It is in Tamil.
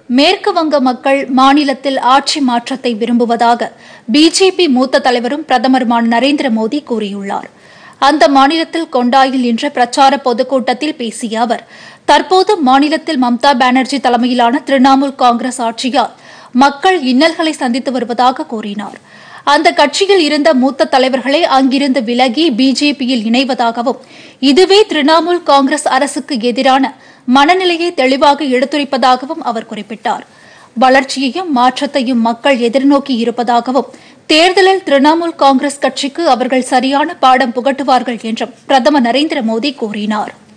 மேற்கு வங்க மக்கள் மாநிலத்தில் ஆட்சி மாற்றத்தை விரும்புவதாக பிஜேபி மூத்த தலைவரும் பிரதமருமான நரேந்திர மோடி கூறியுள்ளார். அந்த மாநிலத்தில் கொண்டாயில் இன்று பிரச்சார பொதுக்கூட்டத்தில் பேசிய அவர், தற்போது மாநிலத்தில் மம்தா பானர்ஜி தலைமையிலான திரிணாமுல் காங்கிரஸ் ஆட்சியால் மக்கள் இன்னல்களை சந்தித்து வருவதாக கூறினார். அந்த கட்சியில் இருந்த மூத்த தலைவர்களே அங்கிருந்து விலகி பிஜேபியில் இணைவதாகவும், இதுவே திரிணாமுல் காங்கிரஸ் அரசுக்கு எதிரான மனநிலையை தெளிவாக எடுத்துரைப்பதாகவும் அவர் குறிப்பிட்டார். வளர்ச்சியையும் மாற்றத்தையும் மக்கள் எதிர்நோக்கி இருப்பதாகவும், தேர்தலில் திரிணாமுல் காங்கிரஸ் கட்சிக்கு அவர்கள் சரியான பாடம் புகட்டுவார்கள் என்றும் பிரதமர் நரேந்திர மோடி கூறினார்.